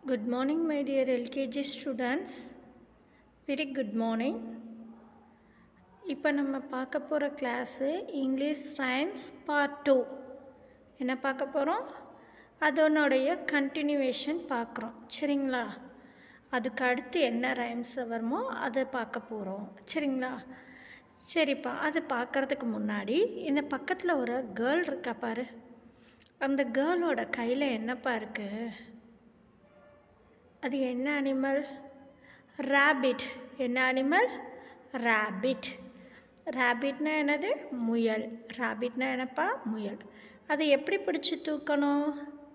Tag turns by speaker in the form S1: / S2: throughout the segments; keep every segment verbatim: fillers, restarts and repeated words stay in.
S1: Good morning, my dear L K G students. Very good morning. இப்போ நம்ம பார்க்க போகிற class English rhymes part two. என்ன பார்க்க போகிறோம்? அதனுடைய கண்டினியூவேஷன் பார்க்குறோம். சரிங்களா? அதுக்கு அடுத்து என்ன ரைம்ஸ் வருமோ அதை பார்க்க போகிறோம். சரிங்களா? சரிப்பா, அது பார்க்குறதுக்கு முன்னாடி இந்த பக்கத்தில் ஒரு கேர்ள் இருக்கா பாரு. அந்த கேர்ளோட கையில் என்னப்பா இருக்குது? அது என்ன அனிமல்? ராபிட். என்ன அனிமல்? ராபிட். ராபிட்னா என்னது? முயல். ராபிட்னா என்னப்பா? முயல். அதை எப்படி பிடிச்சி தூக்கணும்?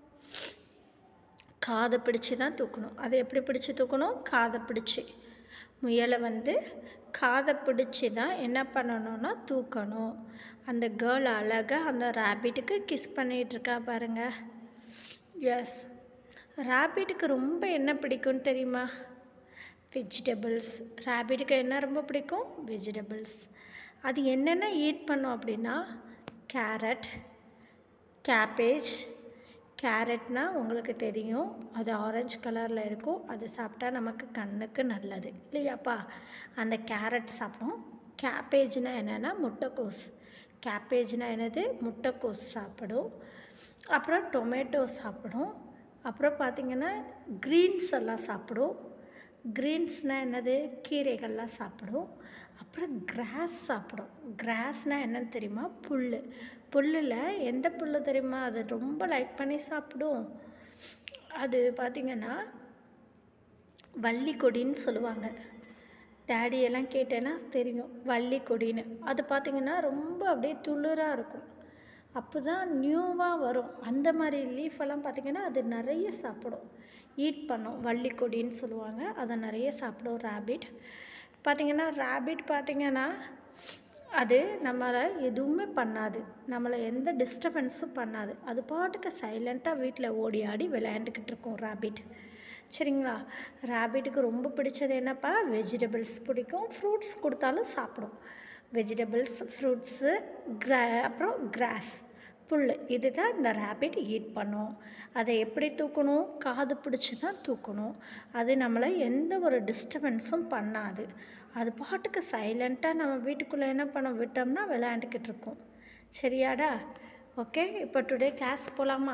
S1: காதை பிடிச்சி தான் தூக்கணும். அதை எப்படி பிடிச்சி தூக்கணும்? காதை பிடிச்சி. முயலை வந்து காதை பிடிச்சி தான் என்ன பண்ணணும்னா தூக்கணும். அந்த கேர்ள் அழகாக அந்த ராபிட்டுக்கு கிஸ் பண்ணிகிட்ருக்கா பாருங்கள். எஸ், ராபிட்டுக்கு ரொம்ப என்ன பிடிக்கும்னு தெரியுமா? வெஜிடபிள்ஸ். ராபிட்டுக்கு என்ன ரொம்ப பிடிக்கும்? வெஜிடபிள்ஸ். அது என்னென்ன ஈட் பண்ணும் அப்படின்னா கேரட், கேபேஜ். கேரட்னால் உங்களுக்கு தெரியும், அது ஆரஞ்சு கலரில் இருக்கும். அது சாப்பிட்டா நமக்கு கண்ணுக்கு நல்லது இல்லையாப்பா? அந்த கேரட் சாப்பிடும். கேபேஜ்னால் என்னென்னா முட்டைக்கோஸ். கேபேஜ்னால் என்னது? முட்டைக்கோஸ் சாப்பிடும். அப்புறம் டொமேட்டோ சாப்பிடும். அப்புறம் பார்த்திங்கன்னா க்ரீன்ஸ் எல்லாம் சாப்பிடும். க்ரீன்ஸ்னால் என்னது? கீரைகள்லாம் சாப்பிடும். அப்புறம் கிராஸ் சாப்பிடும். கிராஸ்னால் என்னன்னு தெரியுமா? புல். புல்லில் எந்த புல் தெரியுமா? அது ரொம்ப லைக் பண்ணி சாப்பிடும். அது பார்த்திங்கன்னா வள்ளி கொடின்னு சொல்லுவாங்க. டேடியெல்லாம் கேட்டேன்னா தெரியும், வள்ளி கொடின்னு. அது பார்த்திங்கன்னா ரொம்ப அப்படியே துளிராக இருக்கும். அப்போ தான் நியூவாக வரும். அந்த மாதிரி லீஃபெல்லாம் பார்த்திங்கன்னா அது நிறைய சாப்பிடும், ஈட் பண்ணும். வள்ளி கொடின்னு சொல்லுவாங்க. அதை நிறைய சாப்பிடும் ராபிட். பார்த்திங்கன்னா ராபிட் பார்த்திங்கன்னா அது நம்மளை எதுவுமே பண்ணாது, நம்மளை எந்த டிஸ்டர்பன்ஸும் பண்ணாது. அது பாட்டுக்கு சைலண்ட்டாக வீட்டில் ஓடி ஆடி விளையாண்டுக்கிட்டு இருக்கும் ராபிட். சரிங்களா? ராபிட்டுக்கு ரொம்ப பிடிச்சது என்னப்பா? வெஜிடபிள்ஸ் பிடிக்கும். ஃப்ரூட்ஸ் கொடுத்தாலும் சாப்பிடும். வெஜிடபிள்ஸ், ஃப்ரூட்ஸு, கிரா அப்புறம் கிராஸ், புல். இது தான் இந்த ராபிட் ஈட் பண்ணும். அதை எப்படி தூக்கணும்? காது பிடிச்சி தான் தூக்கணும். அது நம்மளை எந்த ஒரு டிஸ்டர்பன்ஸும் பண்ணாது. அது பாட்டுக்கு சைலண்ட்டாக நம்ம வீட்டுக்குள்ளே என்ன பண்ண விட்டோம்னா விளையாண்டுக்கிட்டு இருக்கோம். சரியாடா? ஓகே, இப்போ டுடே கிளாஸ் போகலாமா?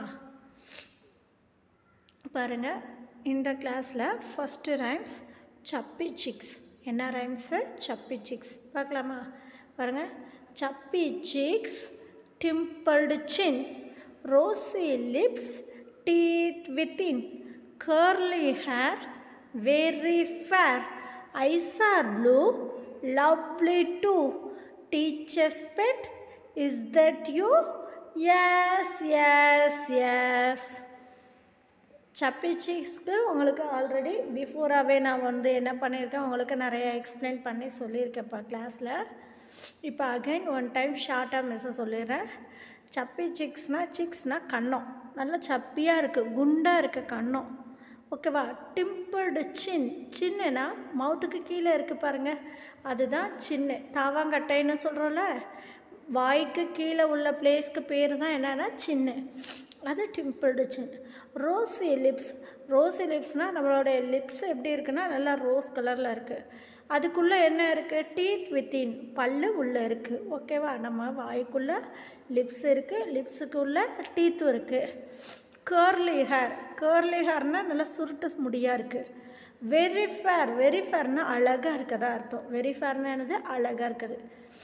S1: பாருங்கள், இந்த கிளாஸில் ஃபஸ்ட்டு ரைம்ஸ் சப்பி சிக்ஸ். என்ன ரைம்ஸு? Chubby cheeks. பார்க்கலாமா? பாருங்கள். Chubby cheeks, dimpled chin, rosy lips, teeth within, curly hair, very fair, eyes are blue, lovely too, teacher's pet, is that you? Yes yes yes. Chubby சிக்ஸ்க்கு உங்களுக்கு already பிஃபோராகவே நான் வந்து என்ன பண்ணியிருக்கேன், உங்களுக்கு நிறைய எக்ஸ்பிளைன் பண்ணி சொல்லியிருக்கேன்ப்பா கிளாஸில். இப்போ அகைன் ஒன் டைம் ஷார்ட்டாக மிஸ்ஸை சொல்லிடுறேன். சப்பி சிக்ஸ்னால், சிக்ஸ்னால் கன்னம். நல்லா சப்பியாக இருக்குது, குண்டாக இருக்குது கன்னம். ஓகேவா? டிம்பிள்டு சின். சின்னுனா மவுத்துக்கு கீழே இருக்குது பாருங்கள், அதுதான் சின்ன. தாவாங்கட்டைன்னு சொல்கிறோம்ல, வாய்க்கு கீழே உள்ள பிளேஸ்க்கு பேர் தான் என்னென்னா சின்ன. அது டிம்பிள்டு சின். Rosy lips. ரோசி லிப்ஸ்னால் நம்மளோட லிப்ஸ் எப்படி இருக்குன்னா நல்லா ரோஸ் கலரில் இருக்குது. அதுக்குள்ளே என்ன இருக்குது? டீத் வித்தின், பல்லு உள்ளே இருக்குது. ஓகேவா? நம்ம வாய்க்குள்ளே லிப்ஸ் இருக்குது, லிப்ஸுக்குள்ளே டீத்தும் இருக்குது. Curly hair. கர்லி ஹேர்னால் நல்லா சுருட்டு முடியாக இருக்குது. Very fair. வெரி ஃபேர்னால் அழகாக இருக்கதா அர்த்தம். வெரி ஃபேர்னால் என்னது? அழகாக இருக்குது.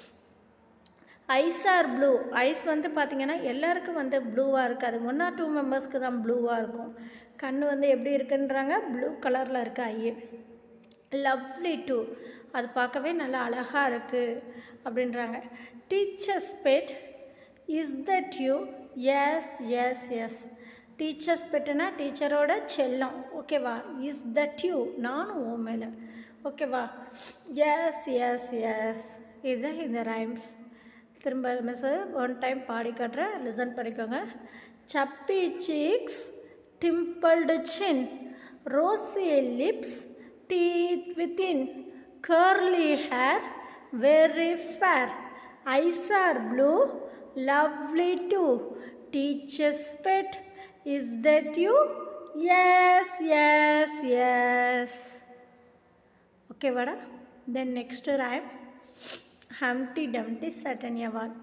S1: Ice are blue. ஐஸ் வந்து பார்த்திங்கன்னா எல்லாருக்கும் வந்து ப்ளூவாக இருக்காது, ஒன் ஆர் டூ மெம்பர்ஸ்க்கு தான் ப்ளூவாக இருக்கும். கண் வந்து எப்படி இருக்குன்றாங்க? ப்ளூ கலரில் இருக்குது ஐயே. Lovely too. அது பார்க்கவே நல்லா அழகாக இருக்குது அப்படின்றாங்க. Teacher's pet, is that you? Yes yes yes. டீச்சர்ஸ் பெட்டுனா டீச்சரோட செல்லம். ஓகேவா? Is that you? நானும் ஓ மேலே. ஓகேவா? Yes yes yes. இதுதான் இந்த ரைம்ஸ். திரும்ப மிஸ் ஒன் டைம் பாடி காட்டுறேன், லிசன் பண்ணிக்கோங்க. Chubby cheeks, dimpled chin, rosy lips, teeth within, curly hair, very fair, eyes are blue, lovely too, teacher's pet, is that you? Yes, yes, yes. Okay, vada. Then next rhyme. Humpty Dumpty sat on a wall.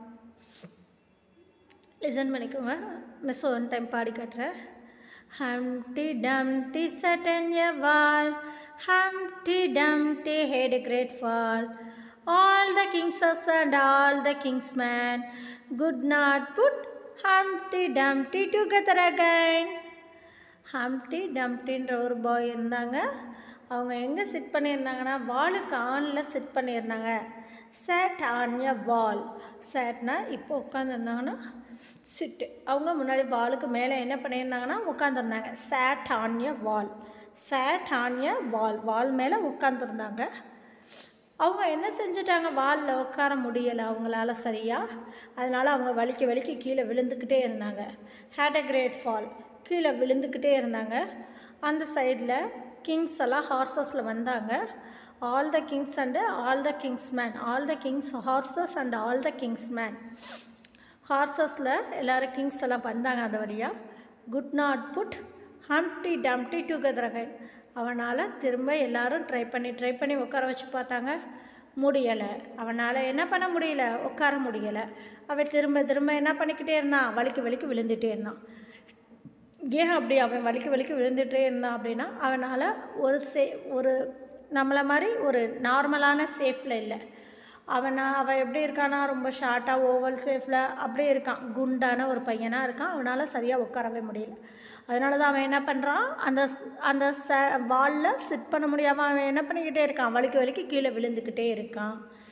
S1: Listen பண்ணிக்கோங்க. Miss one time பாடி காட்டுறேன். Humpty Dumpty sat on a wall. Humpty Dumpty had a great fall. All the kings and all the king's men could not put Humpty Dumpty together again. Humpty Dumptyன்ற ஒரு பாய் இருந்தாங்க. அவங்க எங்கே chit பண்ணியிருந்தாங்கன்னா வாலுக்கு ஆனில் chit பண்ணியிருந்தாங்க. Chat on a வால். சேட்னா இப்போ உட்காந்துருந்தாங்கன்னா சிட்டு. அவங்க முன்னாடி வாலுக்கு மேலே என்ன பண்ணியிருந்தாங்கன்னா உட்காந்துருந்தாங்க. Sat on a wall. Sat on a wall. Wall மேலே உட்காந்துருந்தாங்க. அவங்க என்ன செஞ்சிட்டாங்க, வாலில் உட்கார முடியலை அவங்களால சரியாக. அதனால் அவங்க வலிக்க வலிக்க கீழே விழுந்துக்கிட்டே இருந்தாங்க. Had a great fall. கீழே விழுந்துக்கிட்டே இருந்தாங்க. அந்த சைடில் கிங்ஸ் எல்லாம் ஹார்சஸில் வந்தாங்க. All the king's and all the king's men. All the king's horses and all the king's men. ஹார்சஸில் எல்லோரும் கிங்ஸ் எல்லாம் வந்தாங்க அந்த வழியாக. Could not put Humpty Dumpty together again. அவனால் திரும்ப எல்லோரும் ட்ரை பண்ணி ட்ரை பண்ணி உட்கார வச்சு பார்த்தாங்க, முடியலை. அவனால் என்ன பண்ண முடியல, உட்கார முடியலை. அவன் திரும்ப திரும்ப என்ன பண்ணிக்கிட்டே இருந்தான், வலிக்கு வலிக்கு விழுந்துகிட்டே இருந்தான். ஏன் அப்படி அவன் வலிக்கு வலிக்கு விழுந்துகிட்டே இருந்தான் அப்படின்னா, அவனால் ஒரு சே ஒரு நம்மளை மாதிரி ஒரு நார்மலான சேஃபில் இல்லை. அவன் அவன் எப்படி இருக்கானா, ரொம்ப ஷார்ட்டாக ஓவல் சேஃபில் அப்படியே இருக்கான். குண்டான ஒரு பையனாக இருக்கான். அவனால் சரியாக உட்காரவே முடியல. அதனால தான் அவன் என்ன பண்ணுறான், அந்த அந்த ச வாலில் சிட் பண்ண முடியாமல் அவன் என்ன பண்ணிக்கிட்டே இருக்கான், வலிக்கு வலிக்கு கீழே விழுந்துக்கிட்டே இருக்கான்.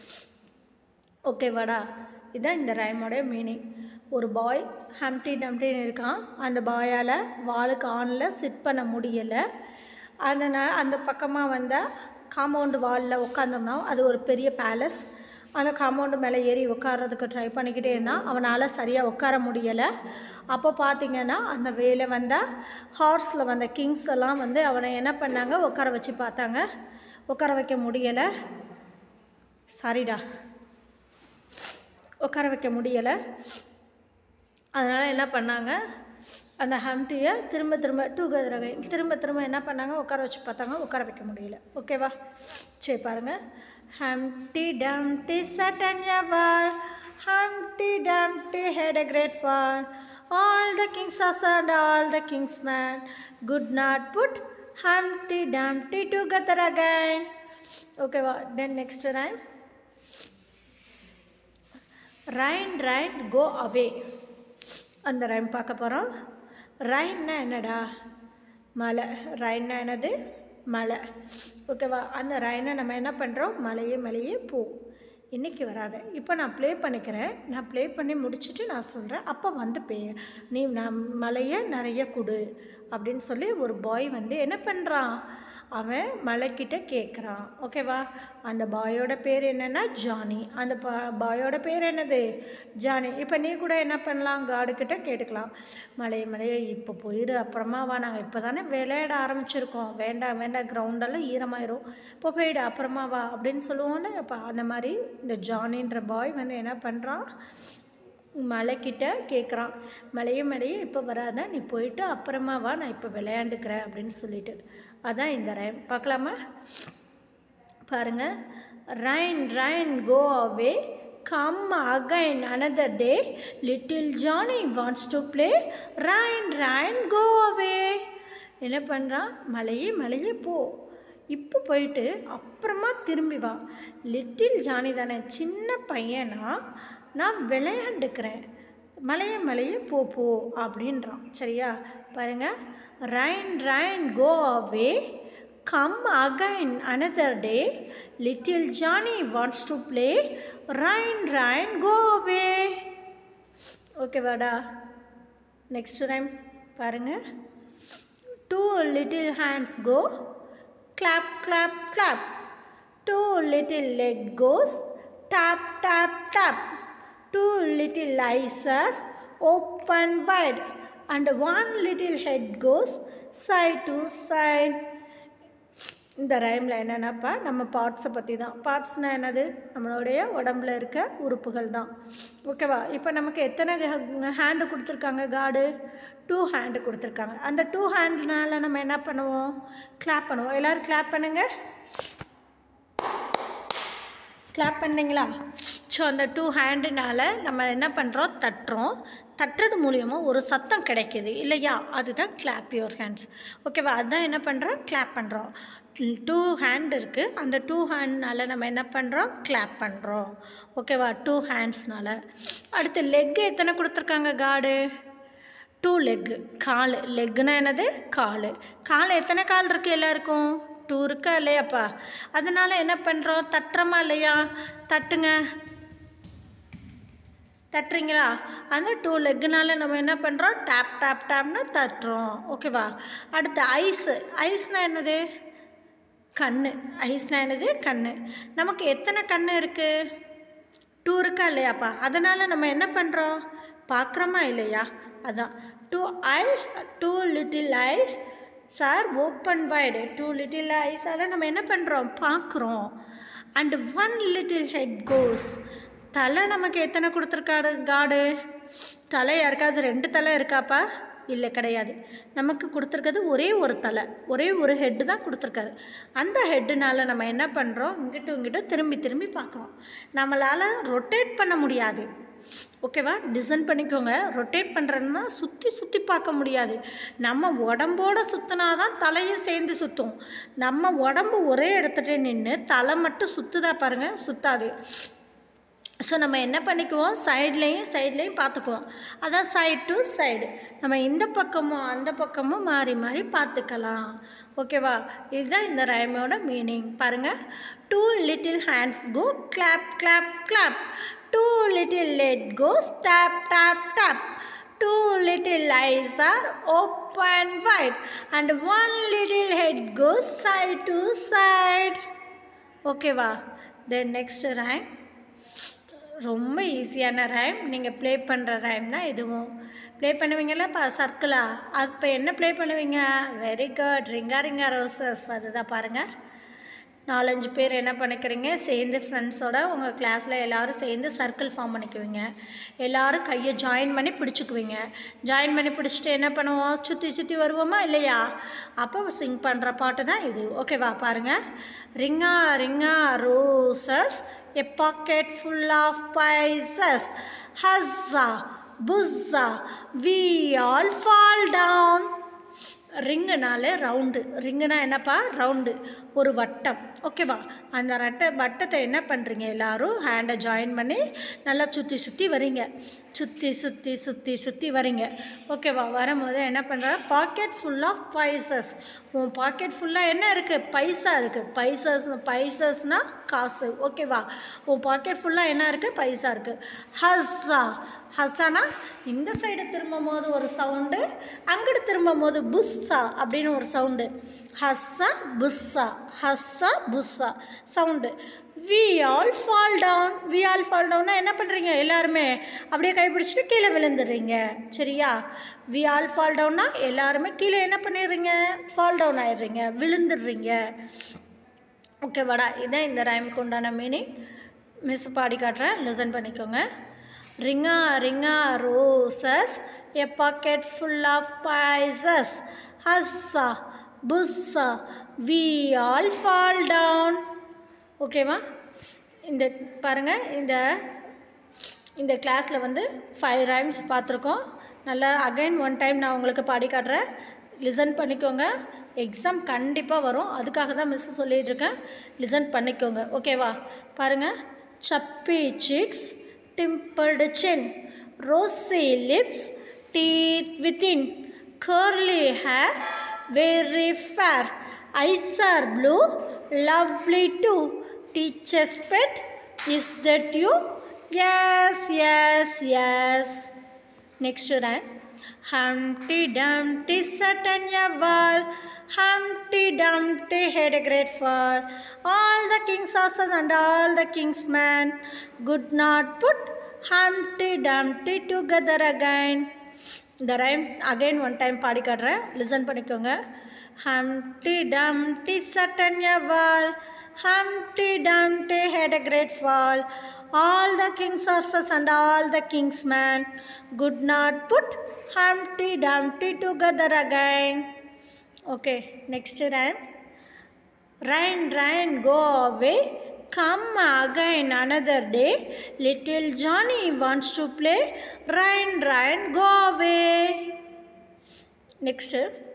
S1: ஓகேவாடா, இதுதான் இந்த ரைமோடைய மீனிங். ஒரு பாய் ஹம்ப்டி டம்ப்டின்னு இருக்கான். அந்த பாயால் வாலுக்கு ஆனில் சிட் பண்ண முடியலை. அதனால் அந்த பக்கமாக வந்த காம்பவுண்டு வாலில் உட்காந்துருந்தான். அது ஒரு பெரிய பேலஸ். அந்த காம்பவுண்டு மேலே ஏறி உட்கார்றதுக்கு ட்ரை பண்ணிக்கிட்டே இருந்தான். அவனால் சரியாக உட்கார முடியலை. அப்போ பார்த்திங்கன்னா அந்த வேலை வந்த ஹார்ஸில் வந்த கிங்ஸ் எல்லாம் வந்து அவனை என்ன பண்ணாங்க, உட்கார வச்சு பார்த்தாங்க. உட்கார வைக்க முடியலை. சாரிடா உட்கார வைக்க முடியலை. அதனால் என்ன பண்ணாங்க, அந்த ஹம்ப்டியை திரும்ப திரும்ப டுகெதர் அகைன் திரும்ப திரும்ப என்ன பண்ணாங்க, உட்கார வச்சு பார்த்தாங்க. உட்கார வைக்க முடியல. ஓகேவா, சரி பாருங்கள். Humpty Dumpty sat on a wall. Humpty Dumpty had a great fall. All the kings and all the king's men could not put Humpty Dumpty together again. Okay, then next rhyme. Rain, rain, go away. அந்த rhyme பார்க்க போகிறோம். ரைன்னா என்னடா, மழை. ரைன்னா என்னது, மழை. ஓகேவா, அந்த ரைனை நம்ம என்ன பண்ணுறோம், மழையே மழையே போ. இன்றைக்கி வராத. இப்போ நான் ப்ளே பண்ணிக்கிறேன். நான் ப்ளே பண்ணி முடிச்சுட்டு நான் சொல்கிறேன். அப்போ வந்து பே நீ நான் மழையை நிறைய கொடு அப்படின்னு சொல்லி ஒரு பாய் வந்து என்ன பண்ணுறான், அவன் மலைக்கிட்ட கேட்குறான். ஓகேவா, அந்த பாயோட பேர் என்னென்னா ஜானி. அந்த பா பாயோட பேர் என்னது, ஜானி. இப்போ நீ கூட என்ன பண்ணலாம், காடுக்கிட்ட கேட்டுக்கலாம், மழையை மழையை இப்போ போயிடு, அப்புறமா வா, நாங்கள் இப்போ தானே விளையாட ஆரம்பிச்சிருக்கோம், வேண்டாம் வேண்டாம் கிரவுண்டெல்லாம் ஈரமாயிரும், இப்போ போயிடு, அப்புறமா வா அப்படின்னு சொல்லுவோம்ல. அப்போ அந்த மாதிரி இந்த ஜானின்ற பாய் வந்து என்ன பண்ணுறான், மலைக்கிட்ட கேட்குறான், மழையே மழையே இப்போ வராத, நீ போயிட்டு அப்புறமா வா, நான் இப்போ விளையாண்டுக்கிறேன் அப்படின்னு சொல்லிட்டு. அதான் இந்த ரைம். பார்க்கலாமா, பாருங்கள். Rain rain go away, come again another day, little Johnny wants to play, rain rain go away. என்ன பண்ணுறான், மழையே மழையே போ, இப்போ போயிட்டு அப்புறமா திரும்பி வா. லிட்டில் ஜானி தானே, சின்ன பையனா, நான் விளையாண்டுக்கிறேன், மழையே மழையே போ போ அப்படின்றான். சரியா, பாருங்கள். Rain rain go away, come again another day, little Johnny wants to play, rain rain go away. ஓகேவாடா, நெக்ஸ்ட் ரைம் பாருங்கள். Two little hands go, clap clap clap, two little leg goes, tap tap tap, two little eyes are open wide, and one little head goes side to side. இந்த ரைமில் என்னென்னப்பா, நம்ம பார்ட்ஸை பற்றி தான். பார்ட்ஸ்னால் என்னது, நம்மளுடைய உடம்புல இருக்க உறுப்புகள் தான். ஓகேவா, இப்போ நமக்கு எத்தனை ஹேண்டு கொடுத்துருக்காங்க, காடு டூ ஹேண்டு கொடுத்துருக்காங்க. அந்த டூ ஹேண்ட்னால நம்ம என்ன பண்ணுவோம்? கிளாப் பண்ணுவோம். எல்லோரும் கிளாப் பண்ணுங்கள். கிளாப் பண்ணிங்களா? ஸோ அந்த டூ ஹேண்டுனால் நம்ம என்ன பண்ணுறோம்? தட்டுறோம். தட்டுறது மூலியமாக ஒரு சத்தம் கிடைக்கிது இல்லையா? அதுதான் கிளாப் யுவர் ஹேண்ட்ஸ். ஓகேவா? அதுதான் என்ன பண்ணுறோம்? கிளாப் பண்ணுறோம். டூ ஹேண்ட் இருக்குது. அந்த டூ ஹேண்ட்னால் நம்ம என்ன பண்ணுறோம்? கிளாப் பண்ணுறோம். ஓகேவா? டூ ஹேண்ட்ஸ்னால். அடுத்து லெக்கு எத்தனை கொடுத்துருக்காங்க காடு? Two leg. கால். லெக்குனா என்னது? கால். கால் எத்தனை கால் இருக்குது எல்லாருக்கும்? டூ இருக்கா இல்லையாப்பா? அதனால் என்ன பண்ணுறோம்? தட்டுறோமா இல்லையா? தட்டுங்க. தட்டுறீங்களா? அந்த டூ லெக்குனால நம்ம என்ன பண்ணுறோம்? டேப் டேப் டேப்னு தட்டுறோம். ஓகேவா? அடுத்து ஐஸு. ஐஸ்னால் என்னது? கண்ணு. ஐஸ்னால் என்னது? கண்ணு. நமக்கு எத்தனை கண்ணு இருக்குது? டூ இருக்கா இல்லையாப்பா? அதனால் நம்ம என்ன பண்ணுறோம்? பார்க்குறோமா இல்லையா? அதான் two eyes, two little eyes சார் ஓப்பன் வைடு. டூ லிட்டில் ஐஸால் நம்ம என்ன பண்ணுறோம்? பார்க்குறோம். And one little head goes. தலை நமக்கு எத்தனை கொடுத்துருக்காரு காடு? தலை யாருக்காவது ரெண்டு தலை இருக்காப்பா? இல்லை, கிடையாது. நமக்கு கொடுத்துருக்கிறது ஒரே ஒரு தலை, ஒரே ஒரு ஹெட்டு தான் கொடுத்துருக்காரு. அந்த ஹெட்டுனால் நம்ம என்ன பண்ணுறோம்? இங்கிட்டும் இங்கிட்டும் திரும்பி திரும்பி பார்க்குறோம். நம்மளால் ரொட்டேட் பண்ண முடியாது. ஓகேவா? டிசைன் பண்ணிக்கோங்க. ரொட்டேட் பண்ணுறோன்னா சுற்றி சுற்றி பார்க்க முடியாது. நம்ம உடம்போடு சுற்றினா தான் தலையும் சேர்ந்து சுற்றும். நம்ம உடம்பு ஒரே இடத்துல நின்று தலை மட்டும் சுற்றுதா பாருங்கள்? சுற்றாது. ஸோ நம்ம என்ன பண்ணிக்குவோம்? சைட்லேயும் சைட்லேயும் பார்த்துக்குவோம். அதான் சைடு டு சைடு. நம்ம இந்த பக்கமும் அந்த பக்கமும் மாறி மாறி பார்த்துக்கலாம். ஓகேவா? இதுதான் இந்த ரைமோட மீனிங். பாருங்கள். Two little hands go clap clap clap. Two little லெட் goes tap tap tap. Two little eyes are open wide. And one little head goes side to side. ஓகேவா? Then next rhyme. ரொம்ப ஈஸியான ரைம். நீங்கள் play பண்ணுற ரைம் தான் இதுவும். ப்ளே பண்ணுவீங்கள்லப்பா சர்க்கிளா? அப்போ என்ன ப்ளே பண்ணுவீங்க? Very good. Ring a ring a roses. அதுதான் பாருங்கள். நாலஞ்சு பேர் என்ன பண்ணிக்கிறீங்க? சேர்ந்து ஃப்ரெண்ட்ஸோட உங்கள் கிளாஸில் எல்லோரும் சேர்ந்து சர்க்கிள் ஃபார்ம் பண்ணிக்குவீங்க. எல்லோரும் கையை ஜாயின் பண்ணி பிடிச்சிக்குவீங்க. ஜாயின் பண்ணி பிடிச்சிட்டு என்ன பண்ணுவோம்? சுற்றி சுற்றி வருவோமா இல்லையா? அப்போ சிங் பண்ணுற பாட்டு தான் இது. ஓகேவா? பாருங்கள். Ring a ring a roses, a pocket full of pieces. Huzzah, buzzah, we all fall down. ரிங்குனாலே ரவுண்டு. ரிங்குனா என்னப்பா? ரவுண்டு, ஒரு வட்டம். ஓகேவா? அந்த ரட்டை வட்டத்தை என்ன பண்ணுறீங்க? எல்லோரும் ஹேண்டை ஜாயின் பண்ணி நல்லா சுற்றி சுற்றி வரீங்க. சுற்றி சுற்றி சுற்றி சுற்றி வரீங்க. ஓகேவா? வரும்போது என்ன பண்ணுற? Pocket full of posies. உன் பாக்கெட் ஃபுல்லாக என்ன இருக்குது? பைசா இருக்குது. பைசஸ் பைசஸ்னால் காசு. ஓகேவா? உன் பாக்கெட் ஃபுல்லாக என்ன இருக்குது? பைசா இருக்குது. ஹஸ்ஸா. ஹஸ்ஸானா இந்த சைடு திரும்பும் போது ஒரு சவுண்டு, அங்கிட்டு திரும்பும் போது புஸ்ஸா அப்படின்னு ஒரு சவுண்டு. ஹஸ்ஸா புஸ்ஸா, ஹஸ்ஸா புஸ்ஸா sound. We all fall down. We all fall டவுன்னா என்ன பண்ணுறீங்க? எல்லாருமே அப்படியே கைப்பிடிச்சிட்டு கீழே விழுந்துடுறீங்க. சரியா? வி ஆல் ஃபால் டவுன்னா எல்லாருமே கீழே என்ன பண்ணிடுறீங்க? ஃபால் டவுன் ஆயிடுறீங்க, விழுந்துடுறீங்க. ஓகேவாடா? இதுதான் இந்த ரைமுக்கு உண்டான மீனிங். மிஸ் பாடி காட்டுறேன், லிசன் பண்ணிக்கோங்க. Ringa ringa roses, a pocket full of pieces. Hussa, bussa, we all fall down. ஓகேவா? இந்த பாருங்கள், இந்த இந்த கிளாஸில் வந்து ஃபைவ் ரைம்ஸ் பார்த்துருக்கோம். நல்லா அகைன் ஒன் டைம் நான் உங்களுக்கு பாடி காட்டுறேன், லிசன் பண்ணிக்கோங்க. எக்ஸாம் கண்டிப்பாக வரும், அதுக்காக தான் மிஸ் சொல்லிகிட்ருக்கேன். லிசன் பண்ணிக்கோங்க. ஓகேவா? பாருங்கள். Chubby cheeks, dimpled chin, rosy lips, teeth within, curly hair, very fair, eyes are blue, lovely too, teacher's pet, is that you? Yes, yes, yes. Next rhyme. Humpty Dumpty sat on a wall, Humpty Dumpty had a great fall. All the king's horses and all the king's men could not put Humpty Dumpty together again. The rhyme again one time பாடி காட்டுறேன், listen பண்ணிக்கோங்க. Humpty Dumpty sat on a wall, Humpty Dumpty had a great fall. All the king's horses and all the king's men could not put Humpty Dumpty together again. Okay, next rhyme. Rain, rain, go away. Come again another day. Little Johnny wants to play. Rain, rain, go away. Next.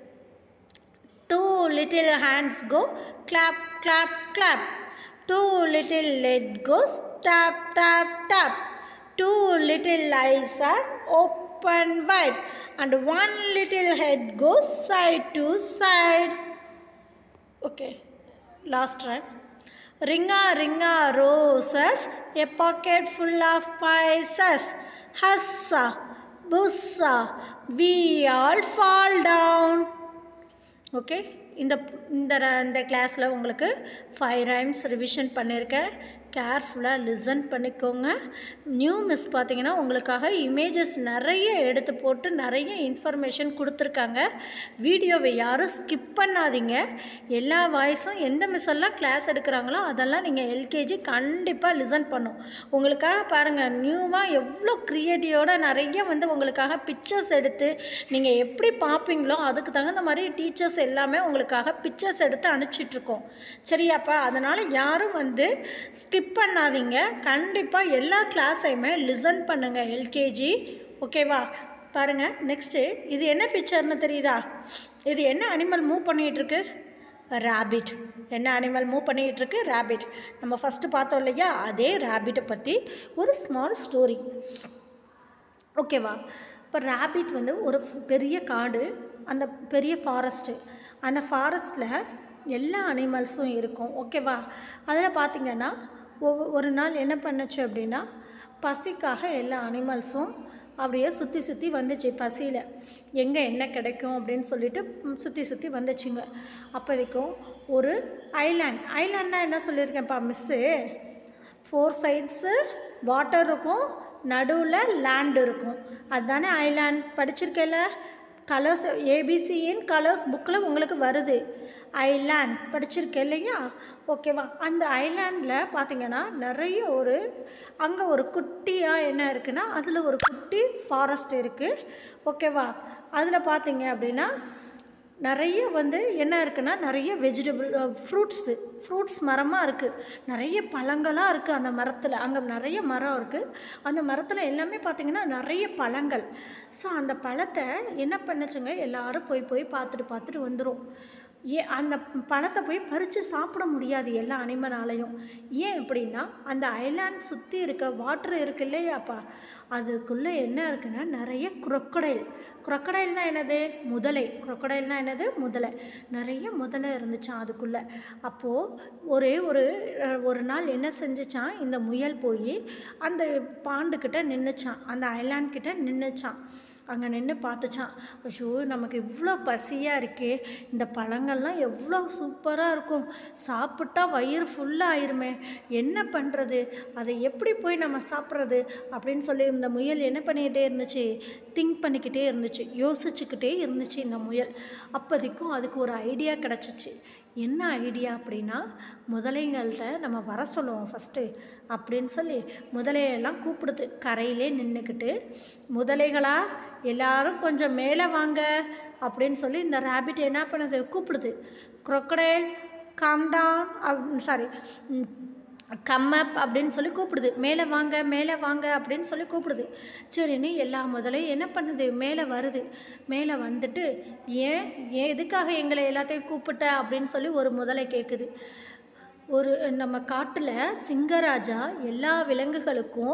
S1: Two little hands go. Clap, clap, clap. Two little legs go. Tap, tap, tap. Two little eyes are open wide. And one little head goes side to side. Okay. Last rhyme. Ringa, ringa, roses, a pocket full of spices. Hussa, bussa, we all fall down. Okay. இந்த இந்த இந்த கிளாஸில் உங்களுக்கு five rhymes revision பண்ணியிருக்கேன். கேர்ஃபுல்லாக listen பண்ணிக்கோங்க. New miss பார்த்தீங்கன்னா உங்களுக்காக இமேஜஸ் நிறைய எடுத்து போட்டு நிறைய இன்ஃபர்மேஷன் கொடுத்துருக்காங்க. வீடியோவை யாரும் ஸ்கிப் பண்ணாதீங்க. எல்லா வாய்ஸும் எந்த மிஸ் எல்லாம் கிளாஸ் எடுக்கிறாங்களோ அதெல்லாம் நீங்கள் எல்கேஜி கண்டிப்பாக லிசன் பண்ணும். உங்களுக்காக பாருங்கள், நியூவாக எவ்வளோ க்ரியேட்டிவோட நிறைய வந்து உங்களுக்காக பிக்சர்ஸ் எடுத்து நீங்கள் எப்படி பார்ப்பீங்களோ அதுக்கு தகுந்த மாதிரி டீச்சர்ஸ் எல்லாமே உங்களுக்காக பிக்சர்ஸ் எடுத்து அனுப்பிச்சிட்ருக்கோம். சரியாப்பா? அதனால் யாரும் வந்து ஸ்கிப் பண்ணாதீங்க. கண்டிப்பாக எல்லா கிளாஸையுமே லிசன் பண்ணுங்கள் எல்கேஜி. ஓகேவா? பாருங்கள். நெக்ஸ்ட்டு இது என்ன பிக்சர்னு தெரியுதா? இது என்ன அனிமல் மூவ் பண்ணிகிட்ருக்கு? ரேபிட். என்ன அனிமல் மூவ் பண்ணிகிட்ருக்கு? ரேபிட். நம்ம ஃபஸ்ட்டு பார்த்தோம் இல்லையா, அதே ரேபிட்டை பற்றி ஒரு ஸ்மால் ஸ்டோரி. ஓகேவா? இப்போ ரேபிட் வந்து ஒரு பெரிய காடு, அந்த பெரிய ஃபாரஸ்ட்டு. அந்த ஃபாரஸ்ட்டில் எல்லா அனிமல்ஸும் இருக்கும். ஓகேவா? அதில் பார்த்திங்கன்னா ஒவ்வொரு ஒரு நாள் என்ன பண்ணுச்சு அப்படின்னா, பசிக்காக எல்லா அனிமல்ஸும் அப்படியே சுற்றி சுற்றி வந்துச்சு. பசியில் எங்கே என்ன கிடைக்கும் அப்படின்னு சொல்லிட்டு சுற்றி சுற்றி வந்துச்சுங்க. அப்போதைக்கும் ஒரு ஐலாண்ட். ஐலாண்ட்னா என்ன சொல்லியிருக்கேன்ப்பா மிஸ்ஸு? ஃபோர் சைட்ஸு வாட்டர் இருக்கும், நடுவில் லேண்ட் இருக்கும். அதுதானே ஐலாண்ட். படிச்சிருக்கேல்ல? கலர்ஸ் ஏபிசியின் கலர்ஸ் புக்கில் உங்களுக்கு வருது. ஐலாண்ட் படிச்சிருக்கேன் இல்லையா? ஓகேவா? அந்த ஐலாண்டில் பார்த்திங்கன்னா நிறைய ஒரு அங்கே ஒரு குட்டியாக என்ன இருக்குன்னா, அதில் ஒரு குட்டி ஃபாரஸ்ட் இருக்குது. ஓகேவா? அதில் பார்த்திங்க அப்படின்னா நிறைய வந்து என்ன இருக்குன்னா, நிறைய வெஜிடபிள் ஃப்ரூட்ஸு ஃப்ரூட்ஸ் மரமாக இருக்குது. நிறைய பழங்களாக இருக்குது அந்த மரத்தில். அங்கே நிறைய மரம் இருக்குது. அந்த மரத்தில் எல்லாமே பார்த்திங்கன்னா நிறைய பழங்கள். ஸோ அந்த பழத்தை என்ன பண்ணுச்சுங்க, எல்லோரும் போய் போய் பார்த்துட்டு பார்த்துட்டு வந்துடும். ஏன் அந்த பழத்தை போய் பறித்து சாப்பிட முடியாது எல்லா அனிமனாலையும். ஏன் அப்படின்னா, அந்த ஐலாண்ட் சுற்றி இருக்க வாட்டர் இருக்குது இல்லையாப்பா, அதுக்குள்ளே என்ன இருக்குன்னா நிறைய குரொக்கடைல். குரொக்கடைல்னால் என்னது? முதலை. குரொக்கடைல்னால் என்னது? முதலை. நிறைய முதலை இருந்துச்சான் அதுக்குள்ளே. அப்போது ஒரே ஒரு ஒரு நாள் என்ன செஞ்சிச்சான், இந்த முயல் போய் அந்த பாண்டுக்கிட்ட நின்றுச்சான், அந்த ஐலாண்ட் கிட்ட நின்றுச்சான். அங்கே நின்று பார்த்துச்சான். ஐயோ, நமக்கு இவ்வளோ பசியாக இருக்கே, இந்த பழங்கள்லாம் எவ்வளோ சூப்பராக இருக்கும், சாப்பிட்டா வயிறு ஃபுல்லாக ஆயிருமே, என்ன பண்ணுறது, அதை எப்படி போய் நம்ம சாப்பிட்றது அப்படின்னு சொல்லி இந்த முயல் என்ன பண்ணிக்கிட்டே இருந்துச்சு? திங்க் பண்ணிக்கிட்டே இருந்துச்சு, யோசிச்சுக்கிட்டே இருந்துச்சு இந்த முயல். அப்போதைக்கும் அதுக்கு ஒரு ஐடியா கிடச்சிச்சு. என்ன ஐடியா அப்படின்னா, முதலைங்கள்கிட்ட நம்ம வர சொல்லுவோம் ஃபஸ்ட்டு அப்படின்னு சொல்லி முதலையெல்லாம் கூப்பிடுது. கரையிலே நின்றுக்கிட்டு, முதலைகளா எல்லாரும் கொஞ்சம் மேலே வாங்க அப்படின்னு சொல்லி இந்த ரேபிட் என்ன பண்ணுது? கூப்பிடுது. crocodile come down up sorry come up அப்படின்னு சொல்லி கூப்பிடுது. மேலே வாங்க மேலே வாங்க அப்படின்னு சொல்லி கூப்பிடுது. சரின்னு எல்லா முதலையும் என்ன பண்ணுது? மேலே வருது. மேலே வந்துட்டு, ஏன் ஏன் எதுக்காக எங்களை எல்லாத்தையும் கூப்பிட்ட அப்படின்னு சொல்லி ஒரு முதலை கேட்குது. ஒரு நம்ம காட்டில் சிங்கராஜா எல்லா விலங்குகளுக்கும்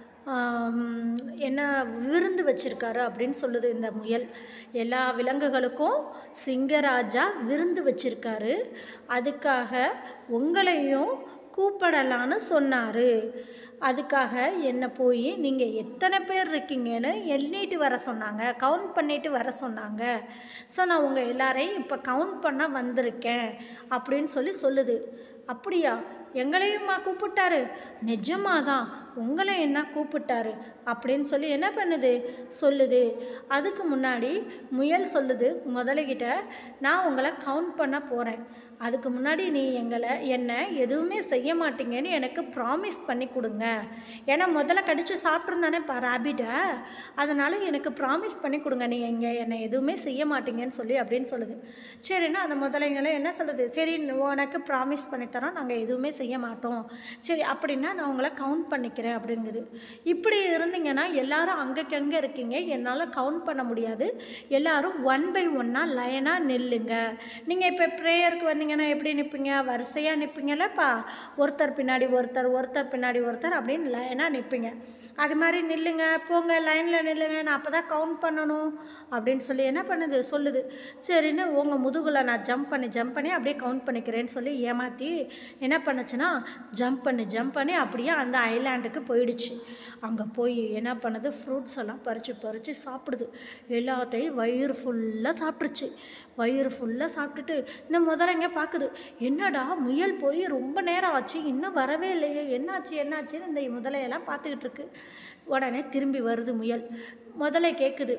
S1: என்ன விருந்து வச்சுருக்காரு அப்படின்னு சொல்லுது இந்த முயல். எல்லா விலங்குகளுக்கும் சிங்கராஜா விருந்து வச்சுருக்காரு, அதுக்காக உங்களையும் கூப்பிடலான்னு சொன்னார். அதுக்காக என்னை போய் நீங்கள் எத்தனை பேர் இருக்கீங்கன்னு எண்ணிட்டு வர சொன்னாங்க, கவுண்ட் பண்ணிட்டு வர சொன்னாங்க. ஸோ நான் உங்கள் எல்லாரையும் இப்போ கவுண்ட் பண்ண வந்திருக்கேன் அப்படின்னு சொல்லி சொல்லுது. அப்படியா, எங்களையுமா கூப்பிட்டாரு? நிஜமாக தான், உங்களை என்ன கூப்பிட்டாரு அப்படின்னு சொல்லி என்ன பண்ணுது சொல்லுது. அதுக்கு முன்னாடி முயல் சொல்லுது முதலைகிட்ட, நான் உங்களை கவுண்ட் பண்ண போகிறேன், அதுக்கு முன்னாடி நீ எங்களை என்ன எதுவுமே செய்ய மாட்டீங்கன்னு எனக்கு ப்ராமிஸ் பண்ணி கொடுங்க. ஏன்னா முதல்ல கடித்து சாப்பிட்ருந்தானே பா ராபிட்டை, அதனால் எனக்கு ப்ராமிஸ் பண்ணி கொடுங்க, நீ எங்கே என்னை எதுவுமே செய்ய மாட்டீங்கன்னு சொல்லி அப்படின்னு சொல்லுது. சரின்னா அந்த முதலைங்களும் என்ன சொல்லுது, சரி உனக்கு ப்ராமிஸ் பண்ணித்தரோம், நாங்கள் எதுவுமே செய்ய மாட்டோம், சரி அப்படின்னா நான் உங்களை கவுண்ட் பண்ணிக்கிறேன் அப்படிங்குது. இப்படி இருந்தீங்கன்னா எல்லாரும் அங்கேக்கு அங்கே இருக்கீங்க, என்னால் கவுண்ட் பண்ண முடியாது, எல்லாரும் ஒன் பை ஒன்னாக லைனாக நில்லுங்க. நீங்கள் இப்போ ப்ரேயருக்கு வந்தீங்க எப்படி நிற்பீங்க, வரிசையாக நிற்பீங்களப்பா, ஒருத்தர் பின்னாடி ஒருத்தர் ஒருத்தர் பின்னாடி ஒருத்தர் அப்படின்னு லைனாக நிற்பீங்க. அது மாதிரி நில்லுங்க, போங்க லைனில் நில்லுங்க, நான் அப்போ தான் கவுண்ட் பண்ணணும் அப்படின்னு சொல்லி என்ன பண்ணுது சொல்லுது. சரின்னு உங்கள் முதுகில் நான் ஜம்ப் பண்ணி ஜம்ப் பண்ணி அப்படியே கவுண்ட் பண்ணிக்கிறேன்னு சொல்லி ஏமாற்றி என்ன பண்ணுச்சுன்னா ஜம்ப் பண்ணி ஜம்ப் பண்ணி அப்படியே அந்த ஐலாண்டுக்கு போயிடுச்சு. அங்கே போய் என்ன பண்ணுது, ஃப்ரூட்ஸ் எல்லாம் பறித்து பறித்து சாப்பிடுது. எல்லாத்தையும் வயிறு ஃபுல்லாக சாப்பிட்ருச்சு. வயிறு ஃபுல்லாக சாப்பிட்டுட்டு இந்த முதலைங்க பார்க்குது, என்னடா முயல் போய் ரொம்ப நேரம் ஆச்சு, இன்னும் வரவே இல்லையே, என்னாச்சு என்னாச்சுன்னு இந்த முதலையெல்லாம் பார்த்துக்கிட்டு இருக்கு. உடனே திரும்பி வருது முயல். முதலை கேட்குது,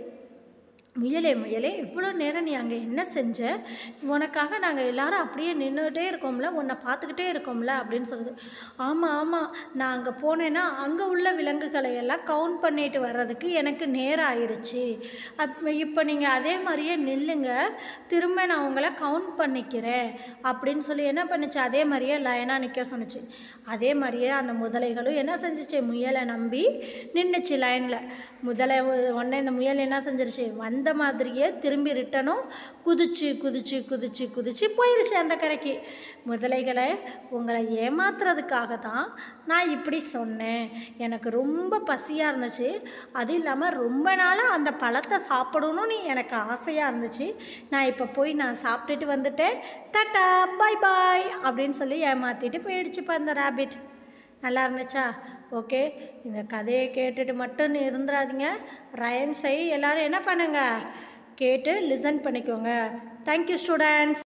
S1: முயலே முயலே இவ்வளோ நேரம் நீ அங்கே என்ன செஞ்ச, உனக்காக நாங்கள் எல்லாரும் அப்படியே நின்றுகிட்டே இருக்கோம்ல, உன்னை பார்த்துக்கிட்டே இருக்கோம்ல அப்படின்னு சொல்லுது. ஆமாம் ஆமாம், நான் அங்கே போனேன்னா அங்கே உள்ள விலங்குகளை எல்லாம் கவுண்ட் பண்ணிட்டு வர்றதுக்கு எனக்கு நேரம் ஆயிடுச்சு, அப் இப்போ நீங்கள் அதே மாதிரியே நில்லுங்க, திரும்ப நான் உங்களை கவுண்ட் பண்ணிக்கிறேன் அப்படின்னு சொல்லி என்ன பண்ணுச்சு, அதே மாதிரியே லைனாக நிற்க சொன்னிச்சு. அதே மாதிரியே அந்த முதலைகளும் என்ன செஞ்சிச்சு, முயலை நம்பி நின்றுச்சு லைனில். முதலை உடனே இந்த முயல் என்ன செஞ்சிருச்சு, வந்த மாதிரியே திரும்பி ரிட்டனும் குதிச்சு குதிச்சு குதிச்சு குதிச்சு போயிடுச்சு அந்த கரைக்கு. முதலைகளை உங்களை ஏமாத்துறதுக்காக தான் நான் இப்படி சொன்னேன், எனக்கு ரொம்ப பசியாக இருந்துச்சு, அது இல்லாமல் ரொம்ப நாளாக அந்த பழத்தை சாப்பிடணும்னு எனக்கு ஆசையாக இருந்துச்சு, நான் இப்போ போய் நான் சாப்பிட்டுட்டு வந்துட்டேன், டாட்டா பாய் பாய் அப்படின்னு சொல்லி ஏமாற்றிட்டு போயிடுச்சுப்பா அந்த ராபிட். நல்லா இருந்துச்சா? ஓகே, இந்த கதையை கேட்டுட்டு மட்டும் இருந்துடாதீங்க, ரைம்ஸை எல்லோரும் என்ன பண்ணுங்க கேட்டு லிசன் பண்ணிக்கோங்க. Thank you students.